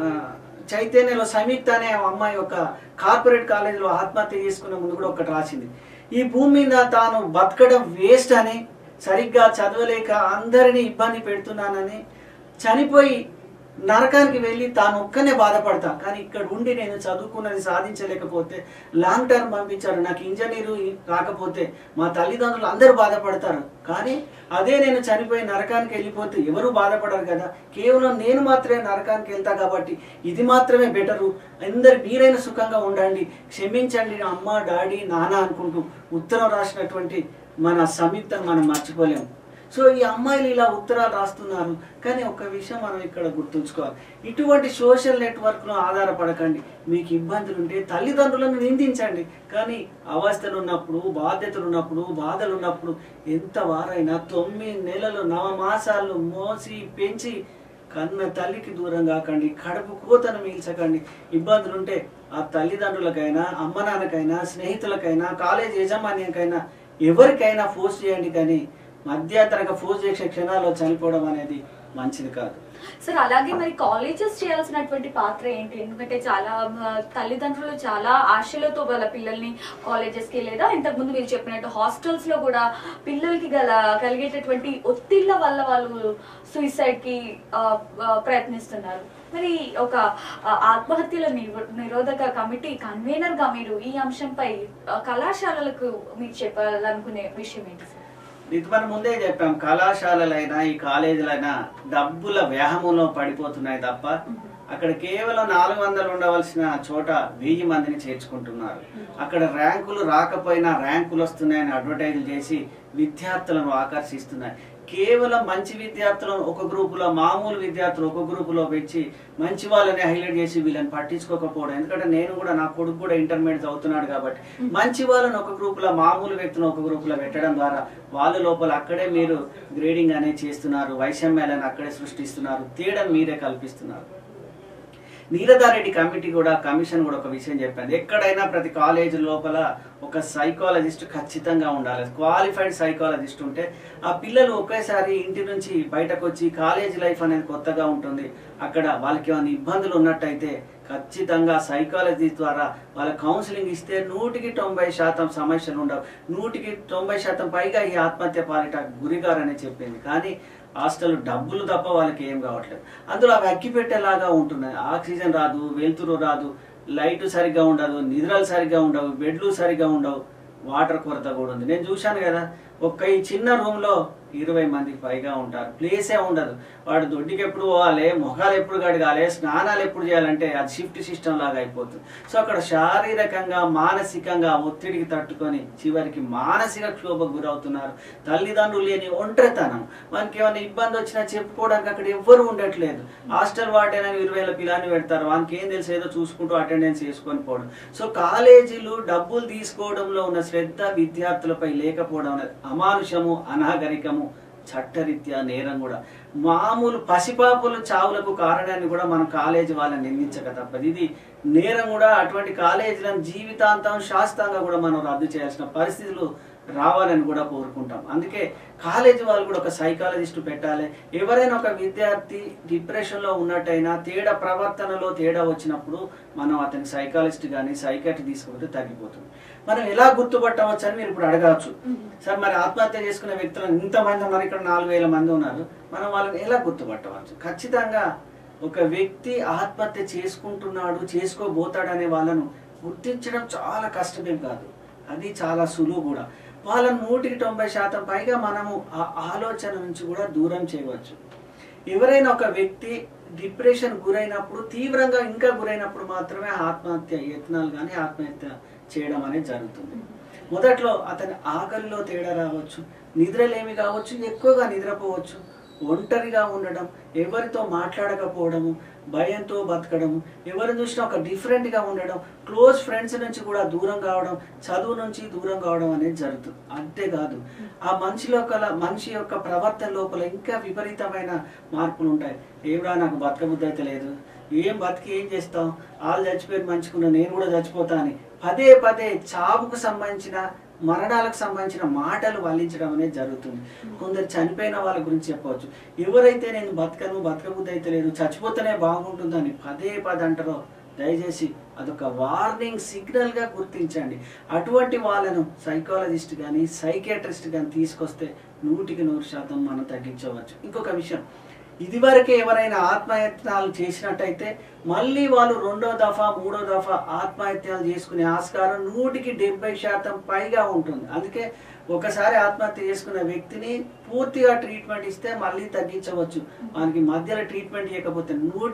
చైతన్యలో సంయుక్త అనే అమ్మాయి ఒక కార్పొరేట్ కాలేజీలో ఆత్మహత్య చేసుకునే ముందు కూడా ఒకటి రాసింది. ఈ భూమి మీద తాను బతకడం వేస్ట్ అని, సరిగ్గా చదవలేక అందరినీ ఇబ్బంది పెడుతున్నానని, చనిపోయి నరకానికి వెళ్ళి తాను ఒక్కనే బాధపడతా, కానీ ఇక్కడ ఉండి నేను చదువుకున్నది సాధించలేకపోతే లాంగ్ టర్మ్ పంపించారు, నాకు ఇంజనీరు రాకపోతే మా తల్లిదండ్రులు అందరూ బాధపడతారు, కానీ అదే నేను చనిపోయి నరకానికి వెళ్ళిపోతే ఎవరు బాధపడరు కదా, కేవలం నేను మాత్రమే నరకానికి వెళ్తా కాబట్టి ఇది మాత్రమే బెటరు, అందరు మీరైనా సుఖంగా ఉండండి, క్షమించండి అమ్మ డాడీ నాన్న అనుకుంటూ ఉత్తరం రాసినటువంటి మన సంయుక్తను మనం మర్చిపోలేము. సో ఈ అమ్మాయిలు ఇలా ఉత్తరాలు రాస్తున్నారు. కానీ ఒక విషయం మనం ఇక్కడ గుర్తుంచుకోవాలి, ఇటువంటి సోషల్ నెట్వర్క్లో ఆధారపడకండి. మీకు ఇబ్బందులు ఉంటే తల్లిదండ్రులను నిందించండి, కానీ అవస్థలు ఉన్నప్పుడు, బాధ్యతలు ఉన్నప్పుడు, బాధలు ఉన్నప్పుడు ఎంత వారైనా 9 నెలలు 9 మాసాలు మోసి పెంచి కన్న తల్లికి దూరం కాకండి, కడుపు కోతను మిల్చకండి. ఇబ్బందులుంటే ఆ తల్లిదండ్రులకైనా, అమ్మ నాన్నకైనా, స్నేహితులకైనా, కాలేజ్ యజమాన్యానికైనా, ఎవరికైనా ఫోర్స్ చేయండి, కానీ మధ్యంతరంగా ఫోర్స్ చేసే క్షణాల్లో చనిపోవడం అనేది మంచిది కాదు. సార్ అలాగే మరి కాలేజెస్ చేయాల్సినటువంటి పాత్ర ఏంటి? ఎందుకంటే చాలా తల్లిదండ్రులు చాలా ఆశలతో వాళ్ళ పిల్లల్ని కాలేజెస్ కి, లేదా ఇంతకుముందు మీరు చెప్పినట్టు హాస్టల్స్ లో కూడా పిల్లలకి కలిగేటటువంటి ఒత్తిళ్ల వల్ల వాళ్ళు సూసైడ్ కి ప్రయత్నిస్తున్నారు. మరి ఒక ఆత్మహత్యల నిరోధక కమిటీ కన్వీనర్ గా మీరు ఈ అంశంపై కళాశాలలకు మీరు చెప్పాలనుకునే విషయం ఏంటి సార్? ఇది మనం ముందే చెప్పాం, కళాశాలలైనా ఈ కాలేజీలైనా డబ్బుల వ్యాహంలో పడిపోతున్నాయి తప్ప అక్కడ కేవలం 400 ఉండవలసిన చోట 1000 మందిని చేర్చుకుంటున్నారు. అక్కడ ర్యాంకులు రాకపోయినా ర్యాంకులు వస్తున్నాయని అడ్వర్టైజ్ చేసి విద్యార్థులను ఆకర్షిస్తున్నాయి. కేవలం మంచి విద్యార్థులను ఒక గ్రూపులో, మామూలు విద్యార్థులు ఒక గ్రూపులో పెంచి మంచి వాళ్ళని హైలైట్ చేసి వీళ్ళని పట్టించుకోకపోవడం. ఎందుకంటే నేను కూడా, నా కొడుకు కూడా ఇంటర్మీడియట్ చదువుతున్నాడు కాబట్టి మంచి వాళ్ళని ఒక గ్రూపులో, మామూలు వ్యక్తులను ఒక గ్రూపులో పెట్టడం ద్వారా వాళ్ళ లోపల అక్కడే మీరు గ్రేడింగ్ అనేది చేస్తున్నారు, వైషమ్యాలను అక్కడే సృష్టిస్తున్నారు, తేడా మీరే కల్పిస్తున్నారు. నీలధారెడ్డి కమిషన్ కూడా ఒక విషయం చెప్పింది, ఎక్కడైనా ప్రతి కాలేజీ లోపల ఒక సైకాలజిస్ట్ ఖచ్చితంగా ఉండాలి. క్వాలిఫైడ్ సైకాలజిస్ట్ ఉంటే ఆ పిల్లలు ఒకేసారి ఇంటి నుంచి బయటకు వచ్చి కాలేజ్ లైఫ్ అనేది కొత్తగా ఉంటుంది. అక్కడ వాళ్ళకి ఏమైనా ఇబ్బందులు ఉన్నట్టయితే ఖచ్చితంగా సైకాలజీ ద్వారా వాళ్ళ కౌన్సిలింగ్ ఇస్తే 100% సమస్యలు ఉండవు. 190% పైగా ఈ ఆత్మహత్య పాలిట గురిగారని చెప్పింది. కానీ హాస్టల్ డబ్బులు తప్ప వాళ్ళకి ఏం కావట్లేదు. అందులో అవి అగ్గిపెట్టేలాగా ఉంటున్నాయి. ఆక్సిజన్ రాదు, వెలుతురు రాదు, లైట్ సరిగ్గా ఉండదు, నిద్రలు సరిగ్గా ఉండవు, బెడ్లు సరిగ్గా ఉండవు, వాటర్ కొరత కూడా ఉంది. నేను చూశాను కదా, ఈ చిన్న రూమ్ లో 20 మందికి పైగా ఉంటారు, ప్లేసే ఉండదు. వాడు దొడ్డికి ఎప్పుడు పోవాలి, మొహాలు ఎప్పుడు కడగాలి, స్నానాలు ఎప్పుడు చేయాలంటే అది షిఫ్ట్ సిస్టమ్ లాగా అయిపోతుంది. సో అక్కడ శారీరకంగా మానసికంగా ఒత్తిడికి తట్టుకొని చివరికి మానసిక క్షోభకు గురవుతున్నారు. తల్లిదండ్రులు లేని ఒంటరితనం, మనకి ఏమైనా ఇబ్బంది వచ్చినా చెప్పుకోవడానికి అక్కడ ఎవ్వరు ఉండట్లేదు. హాస్టల్ వాటైనా 20,000 పిల్లని పెడతారు, వానికి ఏం తెలుసు, ఏదో చూసుకుంటూ అటెండెన్స్ చేసుకొని పోవడం. సో కాలేజీలు డబ్బులు తీసుకోవడంలో ఉన్న శ్రద్ధ విద్యార్థులపై లేకపోవడం అనేది అమానుషము, అనాగరికము, చట్టరీత్యా నేరం కూడా. మామూలు పసిపాపుల చావులకు కారణాన్ని కూడా మనం కాలేజీ వాళ్ళని నిందించక తప్పదు. ఇది నేరం కూడా. అటువంటి కాలేజీలను జీవితాంతం శాస్త్రంగా కూడా మనం రద్దు చేయాల్సిన పరిస్థితులు రావాలని కూడా కోరుకుంటాం. అందుకే కాలేజీ వాళ్ళు కూడా ఒక సైకాలజిస్ట్ పెట్టాలి. ఎవరైనా ఒక విద్యార్థి డిప్రెషన్లో ఉన్నట్టయినా ప్రవర్తనలో తేడా వచ్చినప్పుడు మనం అతనికి సైకాలజిస్ట్ కానీ సైకాట్రీ తీసుకుంటే తగ్గిపోతుంది. మనం ఎలా గుర్తుపట్టవచ్చు అని మీరు ఇప్పుడు అడగవచ్చు. సార్ మరి ఆత్మహత్య చేసుకునే వ్యక్తులను ఇంతమంది ఉన్నారు, ఇక్కడ 4,000 మంది ఉన్నారు, మనం వాళ్ళని ఎలా గుర్తుపట్టవచ్చు? ఖచ్చితంగా ఒక వ్యక్తి ఆత్మహత్య చేసుకుంటున్నాడు, చేసుకోబోతాడనే వాళ్ళను గుర్తించడం చాలా కష్టమేం కాదు, అది చాలా సులువు కూడా. వాళ్ళని 190% పైగా మనము ఆ ఆలోచన నుంచి కూడా దూరం చేయవచ్చు. ఎవరైనా ఒక వ్యక్తి డిప్రెషన్ గురైనప్పుడు, తీవ్రంగా ఇంకా గురైనప్పుడు మాత్రమే ఆత్మహత్య యత్నాలు కానీ ఆత్మహత్య చేయడం అనేది జరుగుతుంది. మొదట్లో అతని ఆకలిలో తేడా రావచ్చు, నిద్రలేమి కావచ్చు, ఎక్కువగా నిద్రపోవచ్చు, ఒంటరిగా ఉండడం, ఎవరితో మాట్లాడకపోవడము, భయంతో బతకడము, ఎవరిని చూసినా ఒక డిఫరెంట్గా ఉండడం, క్లోజ్ ఫ్రెండ్స్ నుంచి కూడా దూరం కావడం, చదువు నుంచి దూరం కావడం అనేది జరుగుతుంది. అంతేకాదు ఆ మనిషి యొక్క ప్రవర్తన లోపల ఇంకా విపరీతమైన మార్పులు ఉంటాయి. ఏమిరా నాకు బతకబుద్ధి అయితే లేదు, బతికి ఏం చేస్తాం, వాళ్ళు చచ్చిపోయి మంచుకున్నా నేను కూడా చచ్చిపోతా అని పదే చావుకు సంబంధించిన, మరణాలకు సంబంధించిన మాటలు వల్లించడం అనేది జరుగుతుంది. కొందరు చనిపోయిన వాళ్ళ గురించి చెప్పవచ్చు. ఎవరైతే నేను బతకబుద్ధి అయితే లేదు, చచ్చిపోతేనే బాగుంటుందని పదే అంటారో దయచేసి అదొక వార్నింగ్ సిగ్నల్ గా గుర్తించండి. అటువంటి వాళ్ళను సైకాలజిస్ట్ కానీ సైకియాట్రిస్ట్ కానీ తీసుకొస్తే 100% మనం తగ్గించవచ్చు. ఇంకొక విషయం, ఇదివరకే ఎవరైనా ఆత్మహత్యలు చేసినట్టయితే మళ్ళీ వాళ్ళు 2వ దఫా 3వ దఫా ఆత్మహత్యలు చేసుకునే ఆస్కారం 170% పైగా ఉంటుంది. అందుకే ఒకసారి ఆత్మహత్య చేసుకున్న వ్యక్తిని పూర్తిగా ట్రీట్మెంట్ ఇస్తే మళ్ళీ తగ్గించవచ్చు. మనకి మధ్యలో ట్రీట్మెంట్ ఇవ్వకపోతే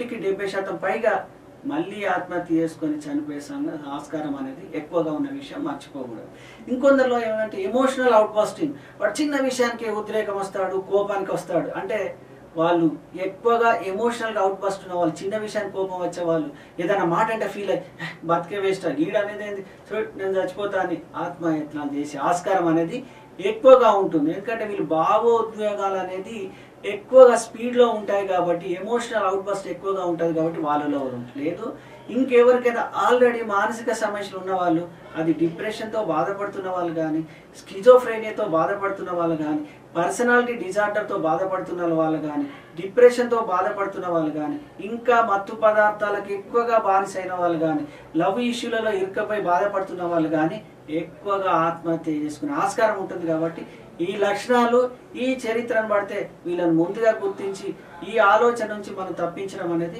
170% పైగా మళ్ళీ ఆత్మహత్య చేసుకొని చనిపోయే ఆస్కారం అనేది ఎక్కువగా ఉన్న విషయం మర్చిపోకూడదు. ఇంకొందరిలో ఏమంటే ఎమోషనల్ అవుట్ బస్టింగ్, వాడు చిన్న విషయానికి ఉద్రేకం వస్తాడు, కోపానికి వస్తాడు. అంటే వాళ్ళు ఎక్కువగా ఎమోషనల్గా అవుట్ బస్ట్ ఉన్న వాళ్ళు, చిన్న విషయానికి కోపం వచ్చే వాళ్ళు, ఏదైనా మాట అంటే ఫీల్ అయ్యి బతికే వేస్ట్, గీడ అనేది ఏంది, సో నేను చచ్చిపోతా అని ఆత్మహత్యలు చేసే ఆస్కారం అనేది ఎక్కువగా ఉంటుంది. ఎందుకంటే వీళ్ళు భావోద్వేగాలు అనేది ఎక్కువగా స్పీడ్లో ఉంటాయి కాబట్టి, ఎమోషనల్ అవుట్ బస్ట్ ఎక్కువగా ఉంటుంది కాబట్టి వాళ్ళలో లేదు. ఇంకెవరికైనా ఆల్రెడీ మానసిక సమస్యలు ఉన్న వాళ్ళు, అది డిప్రెషన్తో బాధపడుతున్న వాళ్ళు కానీ, స్కిజోఫ్రేనియాతో బాధపడుతున్న వాళ్ళు కానీ, పర్సనాలిటీ డిజార్డర్తో బాధపడుతున్న వాళ్ళు కానీ, డిప్రెషన్తో బాధపడుతున్న వాళ్ళు కానీ, ఇంకా మత్తు పదార్థాలకు ఎక్కువగా బానిసైన వాళ్ళు కానీ, లవ్ ఇష్యూలలో ఇరుకపై బాధపడుతున్న వాళ్ళు కానీ ఎక్కువగా ఆత్మహత్య చేసుకునే ఆస్కారం ఉంటుంది. కాబట్టి ఈ లక్షణాలు, ఈ చరిత్రను పడితే వీళ్ళని ముందుగా గుర్తించి ఈ ఆలోచన నుంచి మనం తప్పించడం అనేది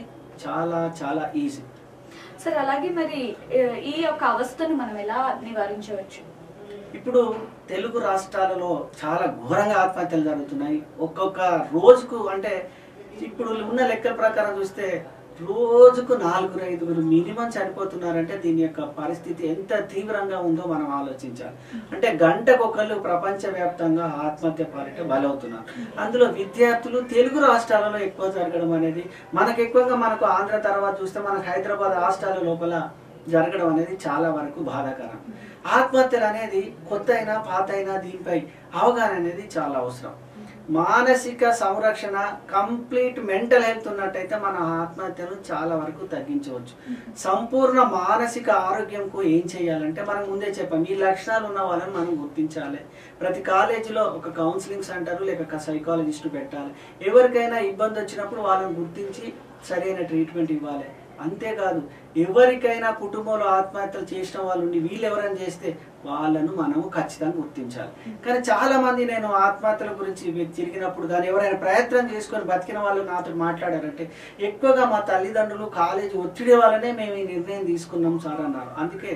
చాలా ఈజీ. సార్ అలాగే మరి ఈ యొక్క అవస్థను మనం ఎలా నివారించవచ్చు? ఇప్పుడు తెలుగు రాష్ట్రాలలో చాలా ఘోరంగా ఆత్మహత్యలు జరుగుతున్నాయి. ఒక్కొక్క రోజుకు అంటే ఇప్పుడు ఉన్న లెక్కల ప్రకారం చూస్తే రోజుకు 4-5 మినిమం చనిపోతున్నారంటే దీని యొక్క పరిస్థితి ఎంత తీవ్రంగా ఉందో మనం ఆలోచించాలి. అంటే గంటకొకళ్ళు ప్రపంచవ్యాప్తంగా ఆత్మహత్య పాలిట బలవుతున్నారు. అందులో విద్యార్థులు తెలుగు రాష్ట్రాలలో ఎక్కువ జరగడం అనేది మనకు ఆంధ్ర తర్వాత చూస్తే మనకు హైదరాబాద్ రాష్ట్రాల లోపల జరగడం అనేది చాలా వరకు బాధాకరం. ఆత్మహత్యలు అనేది కొత్త అయినా పాత అయినా దీనిపై అవగాహన అనేది చాలా అవసరం. మానసిక సంరక్షణ కంప్లీట్ మెంటల్ హెల్త్ ఉన్నట్టయితే మన ఆత్మహత్యను చాలా వరకు తగ్గించవచ్చు. సంపూర్ణ మానసిక ఆరోగ్యంకు ఏం చేయాలంటే మనం ముందే చెప్పాం, ఈ లక్షణాలు ఉన్న వాళ్ళని మనం గుర్తించాలి. ప్రతి కాలేజీలో ఒక కౌన్సిలింగ్ సెంటర్ లేక సైకాలజిస్ట్ పెట్టాలి. ఎవరికైనా ఇబ్బంది వచ్చినప్పుడు వాళ్ళని గుర్తించి సరైన ట్రీట్మెంట్ ఇవ్వాలి. అంతేకాదు ఎవరికైనా కుటుంబంలో ఆత్మహత్యలు చేసిన వాళ్ళు ఉండి వీళ్ళు ఎవరైనా చేస్తే వాళ్ళను మనము ఖచ్చితంగా గుర్తించాలి. కానీ చాలా మంది నేను ఆత్మహత్యల గురించి తిరిగినప్పుడు కానీ ఎవరైనా ప్రయత్నం చేసుకొని బతికిన వాళ్ళు నాతో మాట్లాడారంటే ఎక్కువగా మా తల్లిదండ్రులు కాలేజీ ఒత్తిడి వల్లనే మేము ఈ నిర్ణయం తీసుకున్నాం సార్ అన్నారు. అందుకే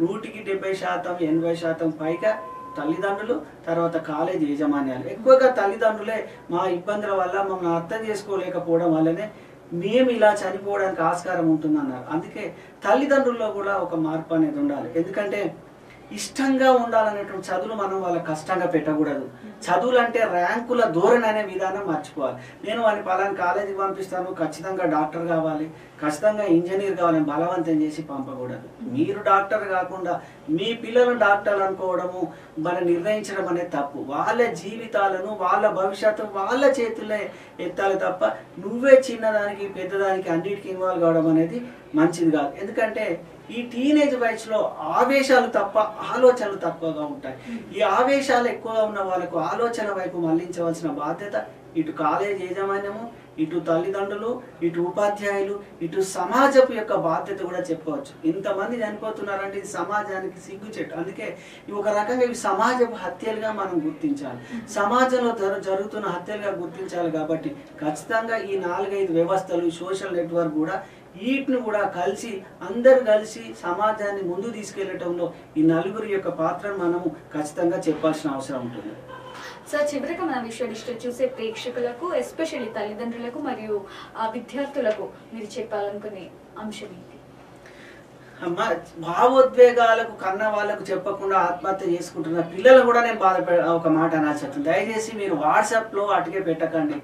100% 80% పైగా తల్లిదండ్రులు, తర్వాత కాలేజీ యాజమాన్యాలు, ఎక్కువగా తల్లిదండ్రులే మా ఇబ్బందుల వల్ల మమ్మల్ని అర్థం చేసుకోలేకపోవడం వల్లనే మేము ఇలా చనిపోవడానికి ఆస్కారం ఉంటుందన్నారు. అందుకే తల్లిదండ్రుల్లో కూడా ఒక మార్పు అనేది ఉండాలి. ఎందుకంటే ఇష్టంగా ఉండాలనేటువంటి చదువులు మనం వాళ్ళకి కష్టంగా పెట్టకూడదు. చదువులు అంటే ర్యాంకుల ధోరణి అనే విధానం మర్చిపోవాలి. నేను వాడిని పలానా కాలేజీకి పంపిస్తాను, ఖచ్చితంగా డాక్టర్ కావాలి, ఖచ్చితంగా ఇంజనీర్ కావాలని బలవంతం చేసి పంపకూడదు. మీరు డాక్టర్ కాకుండా మీ పిల్లలను డాక్టర్లు అనుకోవడము మనం నిర్ణయించడం అనేది తప్పు. వాళ్ళ జీవితాలను వాళ్ళ భవిష్యత్తు వాళ్ళ చేతుల్లో ఎత్తాలి తప్ప నువ్వే చిన్నదానికి పెద్దదానికి అన్నిటికీ ఇన్వాల్వ్ కావడం అనేది మంచిది కాదు. ఎందుకంటే ఈ టీనేజ్ వయసులో ఆవేశాలు తప్ప ఆలోచనలు తక్కువగా ఉంటాయి. ఈ ఆవేశాలు ఎక్కువగా ఉన్న వాళ్ళకు ఆలోచన వైపు మళ్లించవలసిన బాధ్యత ఇటు కాలేజ్ యాజమాన్యము, ఇటు తల్లిదండ్రులు, ఇటు ఉపాధ్యాయులు, ఇటు సమాజపు యొక్క బాధ్యత కూడా చెప్పవచ్చు. ఇంతమంది చనిపోతున్నారంటే ఇది సమాజానికి సిగ్గుచెట్టు. అందుకే ఒక రకంగా ఇవి సమాజపు హత్యలుగా మనం గుర్తించాలి. సమాజంలో జరుగుతున్న హత్యలుగా గుర్తించాలి. కాబట్టి ఖచ్చితంగా ఈ 4-5 వ్యవస్థలు, సోషల్ నెట్వర్క్ కూడా వీటిని కూడా అందరు కలిసి సమాజాన్ని ముందు తీసుకెళ్లటంలో ఈ నలుగురి యొక్క పాత్రను మనము ఖచ్చితంగా చెప్పాల్సిన అవసరం ఉంటుంది. సార్, చివరిగా మన విశ్వ చూసే ప్రేక్షకులకు, ఎస్పెషల్లీ తల్లిదండ్రులకు మరియు విద్యార్థులకు మీరు చెప్పాలనుకునే అంశం ఏంటి? భావోద్వేగాలకు కన్న వాళ్ళకు చెప్పకుండా ఆత్మహత్య చేసుకుంటున్న పిల్లలు కూడా నేను ఒక మాట అనాల్సి, దయచేసి మీరు వాట్సాప్లో అటుకే పెట్టకండి.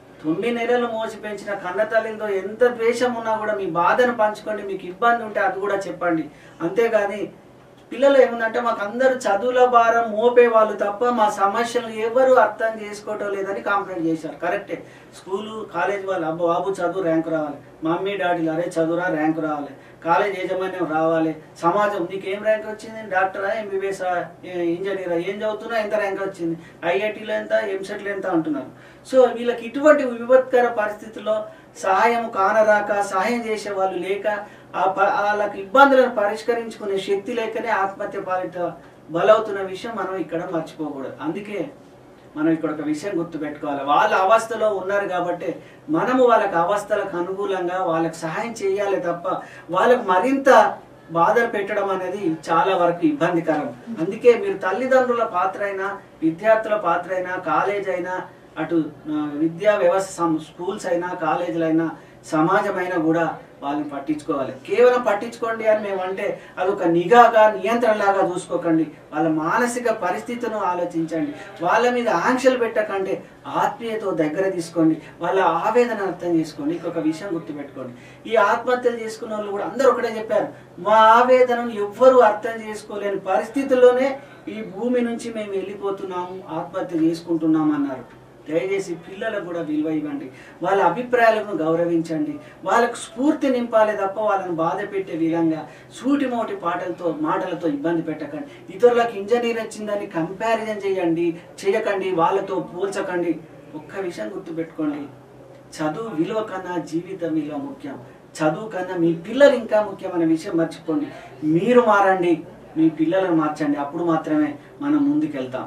9 నెలలు మోసి పెంచిన కన్న తల్లితో ఎంత ద్వేషం ఉన్నా కూడా మీ బాధను పంచుకోండి. మీకు ఇబ్బంది ఉంటే అది కూడా చెప్పండి. అంతేగాని పిల్లలు ఏముందంటే మాకు అందరూ చదువుల భారం మోపే వాళ్ళు తప్ప మా సమస్యలు ఎవరు అర్థం చేసుకోవటం లేదని కంప్లైంట్ చేశారు. కరెక్టే, స్కూలు కాలేజ్ వాళ్ళు అబ్బో బాబు చదువు ర్యాంకు రావాలి, మమ్మీ డాడీలు అరే చదువురా ర్యాంకు రావాలి, కాలేజ్ యాజమాన్యం రావాలి, సమాజం నీకేం ర్యాంక్ వచ్చింది, డాక్టరా, ఎంబీబీఎస్, ఇంజనీరా, ఏం చదువుతున్నా, ఎంత ర్యాంక్ వచ్చింది, ఐఐటీలో ఎంత, ఎంసెట్లో ఎంత అంటున్నారు. సో వీళ్ళకి ఇటువంటి విపత్కర పరిస్థితుల్లో సహాయం కానరాక, సహాయం చేసే వాళ్ళు లేక, వాళ్ళకి ఇబ్బందులను పరిష్కరించుకునే శక్తి లేకనే ఆత్మహత్య పాలిట బలవుతున్న విషయం మనం ఇక్కడ మర్చిపోకూడదు. అందుకే మనం ఇక్కడ ఒక విషయం గుర్తుపెట్టుకోవాలి, వాళ్ళ అవస్థలో ఉన్నారు కాబట్టి మనము వాళ్ళకి అవస్థలకు అనుకూలంగా వాళ్ళకి సహాయం చేయాలి తప్ప వాళ్ళకు మరింత బాధలు పెట్టడం అనేది చాలా వరకు ఇబ్బందికరం. అందుకే మీరు తల్లిదండ్రుల పాత్ర అయినా, విద్యార్థుల పాత్ర అయినా, కాలేజ్ అయినా, అటు విద్యా వ్యవస్థ స్కూల్స్ అయినా, కాలేజీలు అయినా, సమాజమైనా కూడా వాళ్ళని పట్టించుకోవాలి. కేవలం పట్టించుకోండి అని మేమంటే అదొక నిఘాగా, నియంత్రణలాగా చూసుకోకండి. వాళ్ళ మానసిక పరిస్థితిని ఆలోచించండి. వాళ్ళ మీద ఆంక్షలు పెట్టకండి, ఆత్మీయతో దగ్గర తీసుకోండి, వాళ్ళ ఆవేదన అర్థం చేసుకోండి. ఇంకొక విషయం గుర్తుపెట్టుకోండి, ఈ ఆత్మహత్యలు చేసుకున్న వాళ్ళు కూడా అందరూ ఒకటే చెప్పారు, మా ఆవేదనను ఎవ్వరూ అర్థం చేసుకోలేని పరిస్థితుల్లోనే ఈ భూమి నుంచి మేము వెళ్ళిపోతున్నాము, ఆత్మహత్య చేసుకుంటున్నాము అన్నారు. దయచేసి పిల్లలకు కూడా విలువ ఇవ్వండి, వాళ్ళ అభిప్రాయాలను గౌరవించండి, వాళ్ళకు స్ఫూర్తి నింపాలి తప్ప వాళ్ళని బాధ పెట్టే విధంగా సూటిమోటి మాటలతో ఇబ్బంది పెట్టకండి. ఇతరులకు ఇంజనీర్ వచ్చిందని కంపారిజన్ చేయకండి, వాళ్ళతో పోల్చకండి. ఒక్క విషయం గుర్తుపెట్టుకోండి, చదువు విలువ కన్నా జీవితం విలువ ముఖ్యం. చదువు కన్నా మీ పిల్లలు ఇంకా ముఖ్యమైన విషయం మర్చిపోండి. మీరు మారండి, మీ పిల్లలను మార్చండి, అప్పుడు మాత్రమే మనం ముందుకెళ్తాం.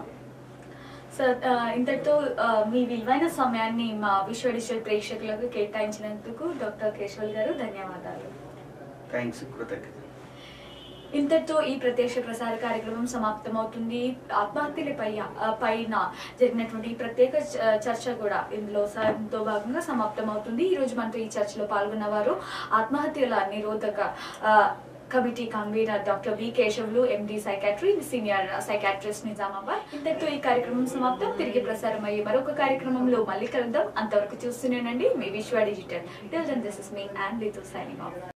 సార్, ఇంతటితో మీ విలువైన సమయాన్ని మా విశ్వ డిజిటల్ ప్రేక్షకులకు కేటాయించినందుకు డాక్టర్ కేశవల్ గారు ధన్యవాదాలు. థ్యాంక్స్, కృతజ్ఞత. ఇంతటితో ఈ ప్రత్యక్ష ప్రసార కార్యక్రమం సమాప్తమవుతుంది. ఆత్మహత్యల పైన జరిగినటువంటి ఈ ప్రత్యేక చర్చ కూడా ఇందులో సాయంతో భాగంగా సమాప్తమవుతుంది. ఈ రోజు మనతో ఈ చర్చలో పాల్గొన్న వారు ఆత్మహత్యల నిరోధక committee convener doctor V Keshavulu, MD psychiatry, senior psychiatrist Nizamabad. ఇంతటితో ఈ కార్యక్రమం సమాప్తం. తిరిగి ప్రసారం అయ్యే మరొక కార్యక్రమంలో మళ్ళీ కలుద్దాం. అంతవరకు చూస్తూనేనండి మీ Vishwa digital. Till then this is me and Ritu signing of.